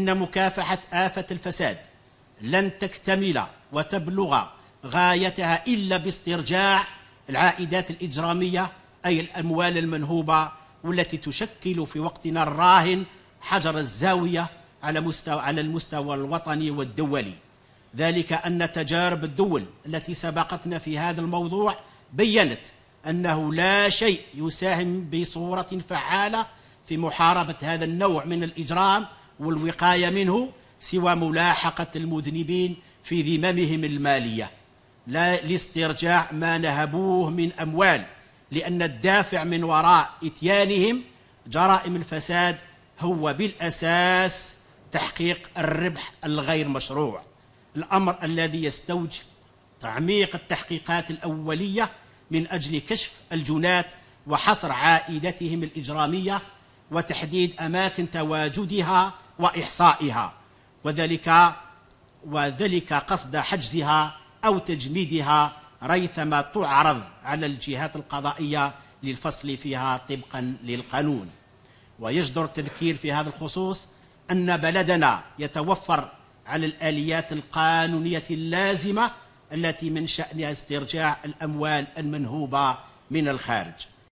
إن مكافحة آفة الفساد لن تكتمل وتبلغ غايتها إلا باسترجاع العائدات الإجرامية، أي الأموال المنهوبة، والتي تشكل في وقتنا الراهن حجر الزاوية على المستوى الوطني والدولي. ذلك أن تجارب الدول التي سبقتنا في هذا الموضوع بيّنت أنه لا شيء يساهم بصورة فعالة في محاربة هذا النوع من الإجرام والوقاية منه سوى ملاحقة المذنبين في ذممهم المالية، لا لاسترجاع ما نهبوه من أموال، لأن الدافع من وراء إتيانهم جرائم الفساد هو بالأساس تحقيق الربح الغير مشروع، الأمر الذي يستوجب تعميق التحقيقات الأولية من أجل كشف الجنات وحصر عائدتهم الإجرامية وتحديد أماكن تواجدها وإحصائها، وذلك قصد حجزها أو تجميدها ريثما تعرض على الجهات القضائية للفصل فيها طبقا للقانون. ويجدر التذكير في هذا الخصوص أن بلدنا يتوفر على الآليات القانونية اللازمة التي من شأنها استرجاع الأموال المنهوبة من الخارج.